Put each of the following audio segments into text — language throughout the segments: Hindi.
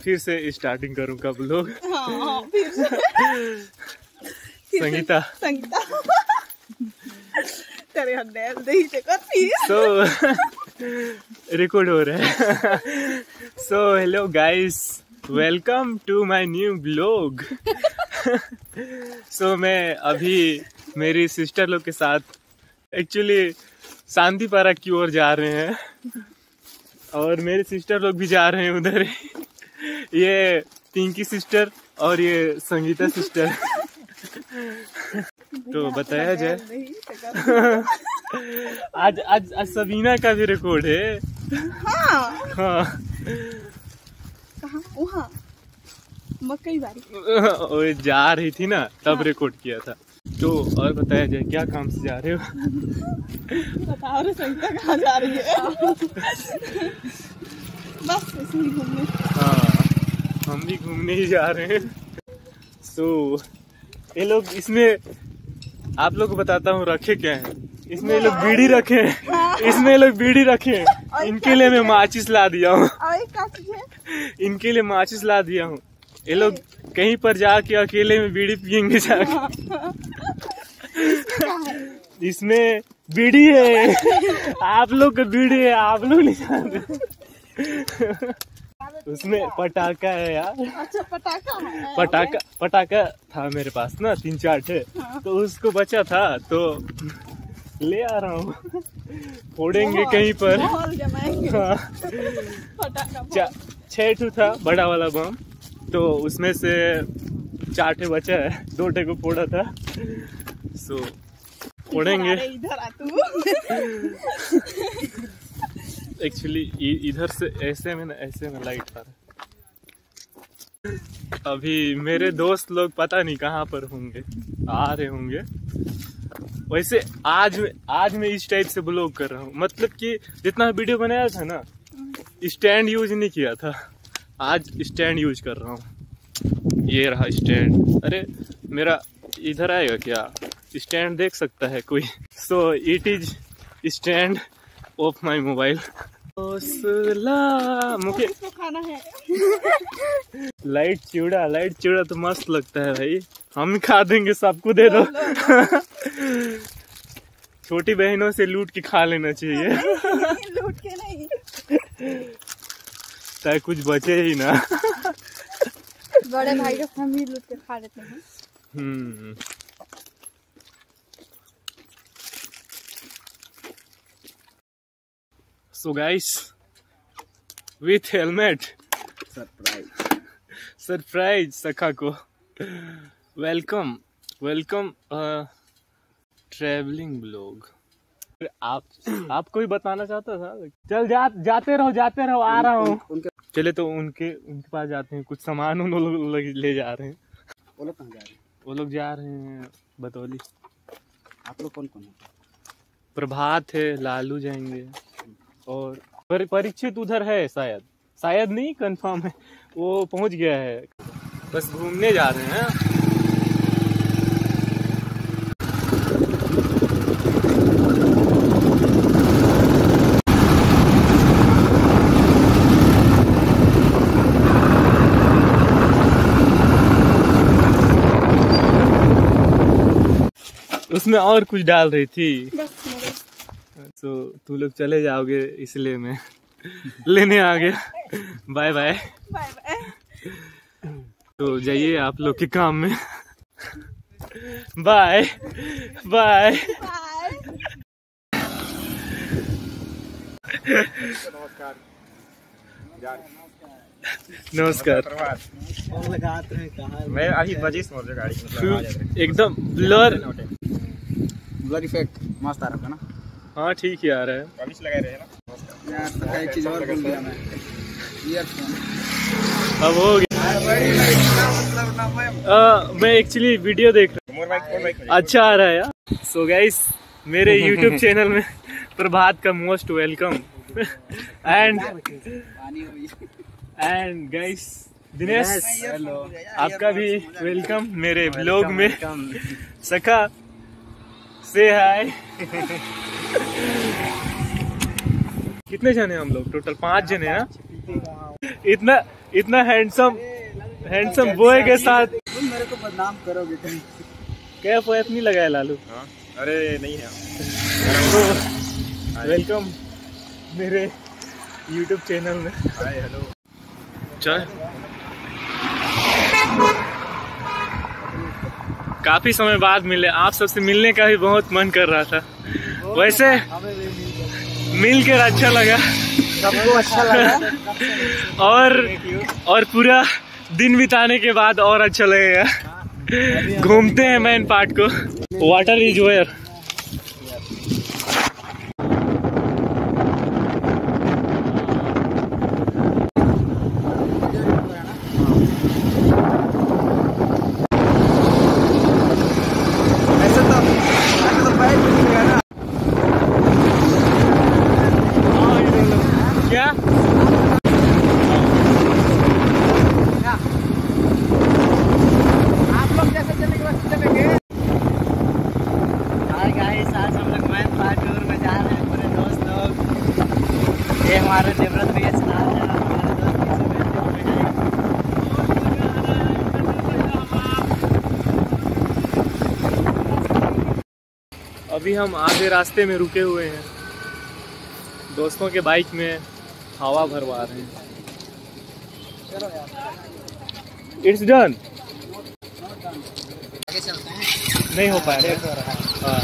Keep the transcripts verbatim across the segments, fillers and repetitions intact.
फिर से स्टार्टिंग करूँ कब लोग। हाँ, फिर से। संगीता संगीता तेरे हड्डे दही चकर फिर सो रिकॉर्ड हो रहा है। So hello guys, welcome to my new blog. So मैं अभी मेरी सिस्टर लोग के साथ एक्चुअली शांति पार्क की ओर जा रहे हैं और मेरे सिस्टर लोग भी जा रहे हैं उधर। ये पिंकी सिस्टर और ये संगीता सिस्टर। तो बताया जाए आज आज आज सबीना का भी रिकॉर्ड है। हाँ हाँ कहाँ वहाँ मकई बारी वो जा रही थी ना तब रिकॉर्ड किया था। तो और बताया जाए क्या काम से जा रहे हो? बताओ रे संगीता कहाँ जा रही है? बस ऐसे ही घूमने। हाँ हम भी घूमने ही जा रहे हैं। सो ये लोग इसमें आप लोग को बताता हूँ रखे क्या है। इसमें ये लोग बीड़ी रखे हैं, इसमें ये लोग बीड़ी रखे हैं। इनके लिए मैं माचिस ला दिया हूँ, इनके लिए माचिस ला दिया हूँ। ये लोग कहीं पर जाके अकेले में बीड़ी पियेंगे जाके। इसमें बीड़ी है, आप लोग का बीड़ी है, आप लोग नहीं जानते। उसमें पटाखा है यार। अच्छा पटाखा है। पटाखा पटाखा था मेरे पास ना तीन चार थे। हाँ। तो उसको बचा था तो ले आ रहा हूँ, फोड़ेंगे कहीं पर। हाँ। छह ठू था बड़ा वाला बम, तो उसमें से चार ठे बचा है, दो ठे को फोड़ा था। सो फोड़ेंगे। इधर आ तू। एक्चुअली इधर से ऐसे में ना ऐसे में लाइट आ रहा है। अभी मेरे दोस्त लोग पता नहीं कहाँ पर होंगे, आ रहे होंगे। वैसे आज आज मैं इस टाइप से ब्लॉग कर रहा हूँ, मतलब कि जितना वीडियो बनाया था ना स्टैंड यूज नहीं किया था, आज स्टैंड यूज कर रहा हूँ। ये रहा स्टैंड। अरे मेरा इधर आएगा क्या? स्टैंड देख सकता है कोई? So it is stand of my mobile. मुझे खाना है। लाइट चिवड़ा, लाइट चिवड़ा तो मस्त लगता है भाई, हम खा देंगे, सबको दे दो। छोटी बहनों से लूट के खा लेना चाहिए। लूट के नहीं, ताकि कुछ बचे ही ना। बड़े भाई का हम ही लूट के खा लेते हैं। हम्म So guys, with helmet, surprise, surprise सखा को वेलकम वेलकम ट्रेवलिंग ब्लॉग। आप आप कोई बताना चाहता था? चल जा, जाते रहो जाते रहो, आ रहा हूँ। चले तो उनके उनके पास जाते हैं, कुछ सामान उन लोग ले जा रहे हैं। वो लोग कहाँ जा रहे हैं? वो लोग जा रहे हैं बतौली। आप लोग कौन कौन है? प्रभात है, लालू जाएंगे और पर, परीक्षित उधर है, शायद शायद नहीं कंफर्म है, वो पहुंच गया है। बस घूमने जा रहे हैं। उसमें और कुछ डाल रही थी। तो तू लोग चले जाओगे इसलिए मैं लेने आ गया। Bye bye bye bye. तो जाइए आप लोग के काम में। Bye bye. नमस्कार नमस्कार। मैं अभी बजीस मोड़ गाड़ी एकदम ब्लर ब्लर इफेक्ट मस्त आ रहा है ना। हाँ ठीक ही आ रहा है। पॉलिश लगा रहे हैं ना यार। एक चीज और बोल दिया मैं, ईयरफोन अब हो गया। मैं एक्चुअली वीडियो देख रहा हूँ, अच्छा आ रहा है यार। सो गाइस मेरे यूट्यूब चैनल में प्रभात का most welcome. And and guys Dinesh आपका भी वेलकम मेरे ब्लॉग में। सखा से हाय। कितने जने हम लोग? टोटल पांच जने ना। इतना इतना हैंडसम हैंडसम बॉय के साथ तुम मेरे को बदनाम करोगे कहीं। क्या पैप नहीं लगाया लालू? हाँ? अरे नहीं है। तो वेलकम मेरे यूट्यूब चैनल में। Hi hello. चाय काफी समय बाद मिले, आप सबसे मिलने का भी बहुत मन कर रहा था। वैसे मिलकर अच्छा लगा, सबको अच्छा लगा और और पूरा दिन बिताने के बाद और अच्छा लगेगा। घूमते हैं मेन पार्ट को। Water is where. ऐसे तो ऐसे तो बैठ नहीं गया ना। क्या आप लोग जैसे चलेंगे वैसे चलेंगे। हाय गाइस, आज हम लोग मैन पार्क टूर में जा रहे हैं पूरे दोस्त लोग। ये हमारे देवव्रत भैया चला रहे हैं, हमारे दोस्त पीछे बैठे हुए हैं। अभी हम आधे रास्ते में रुके हुए हैं, दोस्तों के बाइक में हवा भरवा रहे हैं। It's done. आगे चलते हैं। नहीं हो पाएगा। हाँ।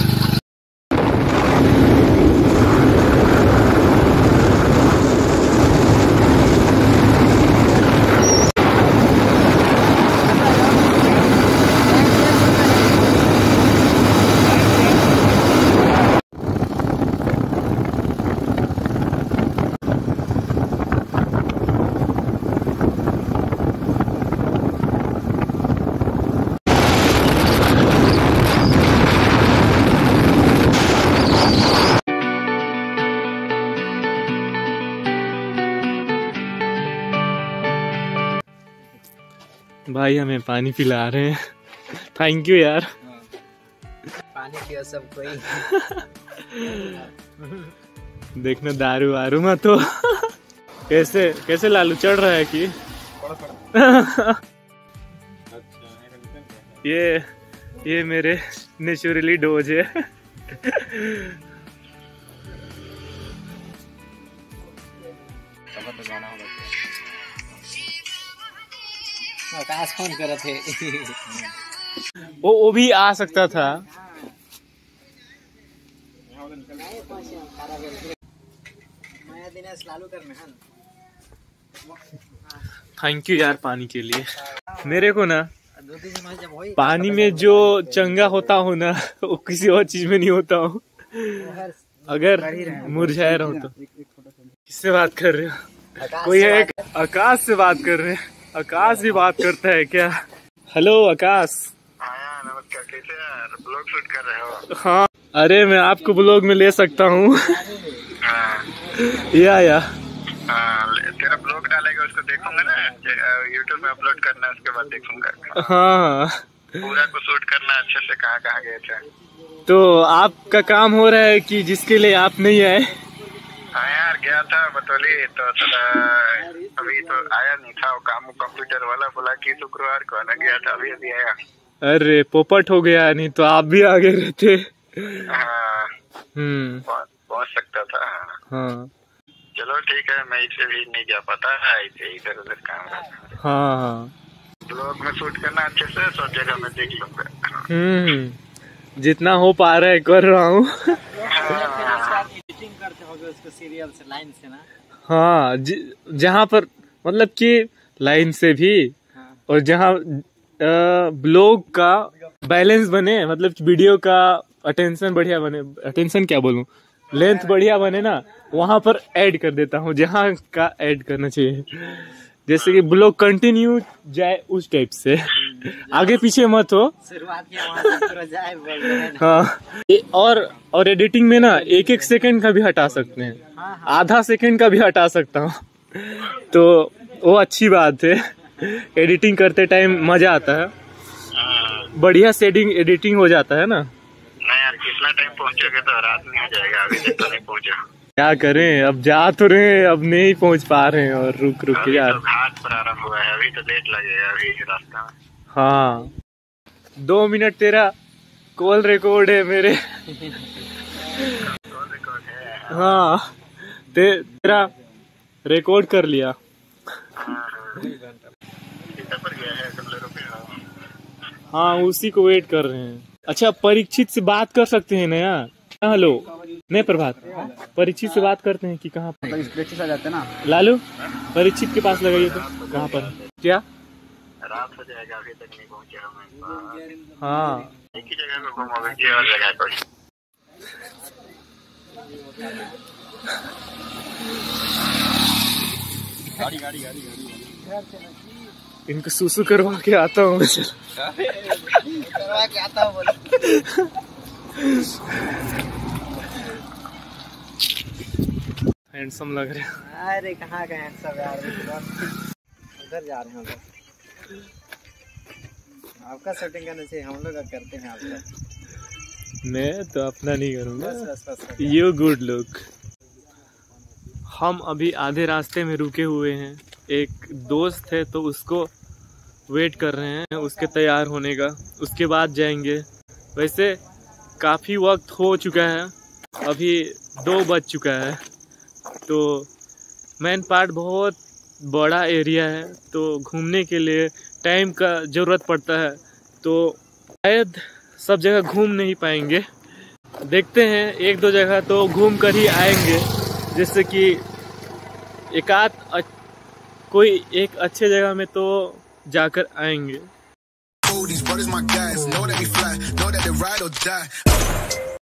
भाई हमें पानी पिला रहे हैं, थैंक यू यार। पानी पियो सब कोई। देखना दारू वारू मत तो। कैसे कैसे लालू चढ़ रहा है कि ये ये मेरे नेचुरली डोज है। आकाश फोन करे थे। वो वो भी आ सकता था। मैं दिनेश लालू करने हैं। थैंक यू यार पानी के लिए। मेरे को ना दो तीन समय जब वही पानी में जो चंगा होता हूँ ना, वो किसी और चीज में नहीं होता हूँ। अगर मुरझाया रहो तो। किससे बात कर रहे हो? कोई एक आकाश से बात कर रहे हैं। आकाश भी बात करता है क्या? हेलो आकाश। हाँ नमस्कार, कैसे यार? ब्लॉग शूट कर रहे हो? हाँ अरे मैं आपको ब्लॉग में ले सकता हूँ। हाँ या या हाँ, तेरा ब्लॉग डालेगा उसको देखूंगा ना, यूट्यूब में अपलोड करना, उसके बाद देखूंगा। हाँ पूरा को शूट करना अच्छे से, कहाँ कहाँ गए थे। तो आपका काम हो रहा है कि जिसके लिए आप नहीं आए? हाँ यार गया था बतौली, तो अभी तो आया नहीं था। वो काम कंप्यूटर वाला बोला कि शुक्रवार को आना, गया था अभी अभी आया। अरे पोपट हो गया, नहीं तो आप भी आगे रहते। हाँ हम्म पहुँच सकता था। हाँ चलो ठीक है, मैं इसे भी नहीं जा पाता है, इसे इधर उधर काम रहता। हाँ हाँ ब्लॉग में शूट करना अच्छे से, सब जगह में देख लूंगा। हम्म जितना हो पा रहा है कर रहा हूँ। एडिटिंग करते होगे उसको सीरियल से, लाइन से ना? हाँ जहाँ पर मतलब कि लाइन से भी, और जहाँ ब्लॉग का बैलेंस बने, मतलब वीडियो का अटेंशन बढ़िया बने, अटेंशन क्या बोलूं, लेंथ बढ़िया बने ना, वहां पर ऐड कर देता हूँ जहाँ का ऐड करना चाहिए। जैसे कि ब्लॉग कंटिन्यू जाए उस टाइप से, आगे पीछे मत हो। शुरुआत किया वहाँ से पूरा जाए बोल रहे हैं। हाँ ए, और और एडिटिंग में ना एक एक सेकंड का भी हटा सकते हैं, हाँ, हाँ। आधा सेकंड का भी हटा सकता हूँ, तो वो अच्छी बात है। एडिटिंग करते टाइम मजा आता है, बढ़िया सेटिंग एडिटिंग हो जाता है ना। नहीं यार, कितना टाइम पहुंचोगे तो रात नहीं हो जाएगा, अभी तक तो नहीं पहुंचा। क्या करें, अब जा तो रहे हैं, अब नहीं पहुंच पा रहे हैं और रुक रुक के यार। तो घाट प्रारंभ हुआ है, अभी तो लेट लगेगा अभी रास्ता में। हाँ, दो मिनट तेरा कॉल रिकॉर्ड है मेरे। कौन रिकॉर्ड है? हाँ, ते, तेरा रिकॉर्ड कर लिया। कितना पर गया है? कितने रुपए? हाँ, उसी को वेट कर रहे हैं। अच्छा, परीक्षित से बात कर सकते हैं ना यार? हेलो, नहीं प्रभात, परीक्षित से बात करते हैं कि कहाँ पर? तो इस प्लेट आ जाते ना। लालू, परीक्षित के पास लगाइए तो। कहाँ पर? क्या रात हो जाएगा, अभी तक नहीं पहुंचे हम। हाँ, एक ही जगह को घूमोगे और जगह पर? गाड़ी गाड़ी गाड़ी गाड़ी इनको सुसु करवा के आता हूँ मैं। करवा के आता हूँ बोलो। हैंडसम लग रहे हैं। अरे कहाँ गए सब यार, उधर जा रहे हैं उधर। आपका शूटिंग करना चाहिए, हम लोग करते हैं आपका। मैं तो अपना नहीं करूँगा। बस बस बस। You good look. हम अभी आधे रास्ते में रुके हुए हैं। एक दोस्त है तो उसको वेट कर रहे हैं उसके तैयार होने का, उसके बाद जाएंगे। वैसे काफ़ी वक्त हो चुका है, अभी दो बज चुका है। तो मेन पार्ट बहुत बड़ा एरिया है, तो घूमने के लिए टाइम का ज़रूरत पड़ता है, तो शायद सब जगह घूम नहीं पाएंगे। देखते हैं, एक दो जगह तो घूम कर ही आएंगे, जैसे कि एक आध कोई एक अच्छे जगह में तो जाकर आएंगे।